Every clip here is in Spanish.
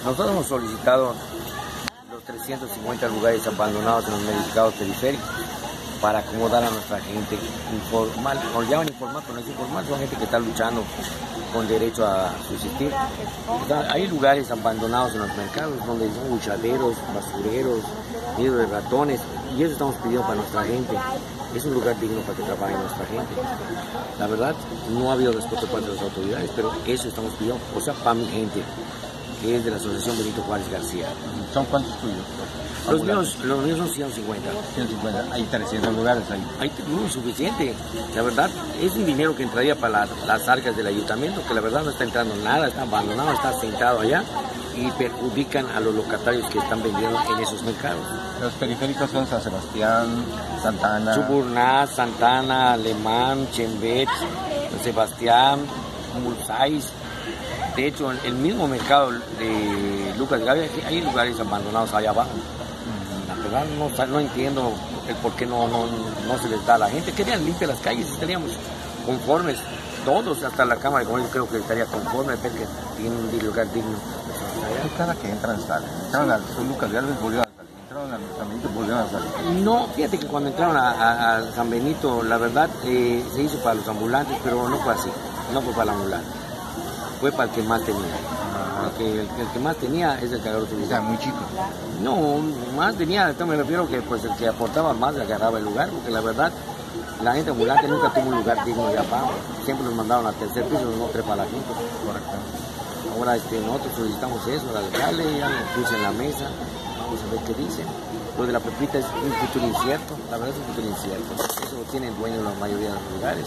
Nosotros hemos solicitado los 350 lugares abandonados en los mercados periféricos para acomodar a nuestra gente informal. Nos llaman informal, pero no es informal, son gente que está luchando con derecho a subsistir. O sea, hay lugares abandonados en los mercados donde son buchaderos, basureros, nidos de ratones, y eso estamos pidiendo para nuestra gente. Es un lugar digno para que trabaje nuestra gente. La verdad, no ha habido respeto por parte de las autoridades, pero eso estamos pidiendo, o sea, para mi gente, que es de la Asociación Benito Juárez García. ¿Son cuántos tuyos? Los míos son 150. 150, hay 300 lugares ahí. Hay muy suficiente. La verdad, es un dinero que entraría para las arcas del ayuntamiento, que la verdad no está entrando nada, está abandonado, está sentado allá y perjudican a los locatarios que están vendiendo en esos mercados. Los periféricos son San Sebastián, Santa Ana. Chuburná, Santana, Alemán, Chembet, Sebastián, Mulsais. De hecho, en el mismo mercado de Lucas Gavia hay lugares abandonados allá abajo. La verdad no entiendo el por qué no se les da a la gente. Querían limpiar las calles, estaríamos conformes. Todos, hasta la Cámara de Comercio creo que estaría conforme, ver que tiene un lugar digno. Cada que entran salen. Entraron al Lucas Gavia, volvieron a salir. Entraron al San Benito, volvieron a salir. No, fíjate que cuando entraron a San Benito, la verdad se hizo para los ambulantes, pero no fue así. No fue para la ambulante. Fue para el que más tenía. El que más tenía es el que agarró su lugar. O sea, muy chico. No, más tenía, esto me refiero que pues el que aportaba más agarraba el lugar, porque la verdad, la gente ambulante nunca tuvo un lugar digno allá abajo. Siempre los mandaron al tercer piso, no trepa la gente. Correcto. Ahora nosotros solicitamos eso al alcalde, ya lo puse en la mesa, vamos a ver qué dice. Lo de la pepita es un futuro incierto, la verdad es un futuro incierto. Eso lo tienen dueños la mayoría de los lugares.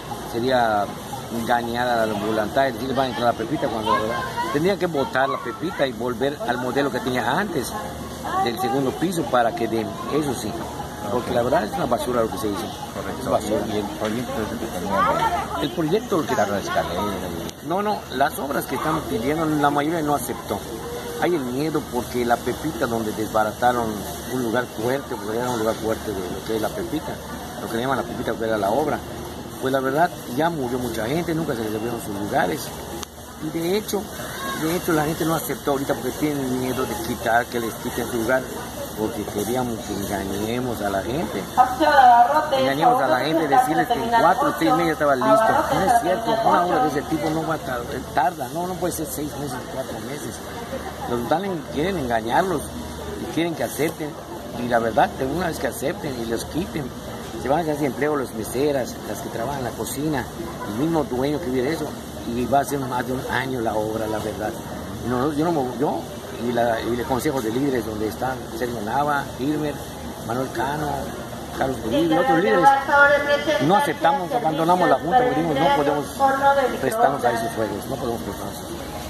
Sería engañar a la ambulante, decirles van a entrar la pepita cuando tendrían que botar la pepita y volver al modelo que tenía antes del segundo piso para que den, eso sí, porque la verdad es una basura lo que se hizo. Correcto. Es basura. Y el proyecto ese que tenían El proyecto de quitar la escalera. No, las obras que están pidiendo la mayoría no aceptó. Hay el miedo porque la pepita donde desbarataron un lugar fuerte, porque era un lugar fuerte de lo que es la pepita, lo que le llaman la pepita que era la obra. Pues la verdad, ya murió mucha gente, nunca se les abrieron sus lugares. Y de hecho la gente no aceptó ahorita porque tienen miedo de que les quiten su lugar, porque queríamos que engañemos a la gente. Engañemos a la gente, decirles que en 4 o 6 meses estaba listo. No es cierto, una obra de ese tipo no va a tardar, no puede ser 6 meses, 4 meses. Los dan, quieren engañarlos y quieren que acepten. Y la verdad, de una vez que acepten y los quiten, se van a hacer empleo las meseras, las que trabajan en la cocina, el mismo dueño que vive eso, y va a ser más de un año la obra, la verdad. Yo y el Consejo de Líderes donde están Sergio Nava, Irmer, Manuel Cano, Carlos Bolívar y otros líderes, no aceptamos, abandonamos la Junta, porque no podemos prestarnos a esos juegos, no podemos prestarnos a esos juegos.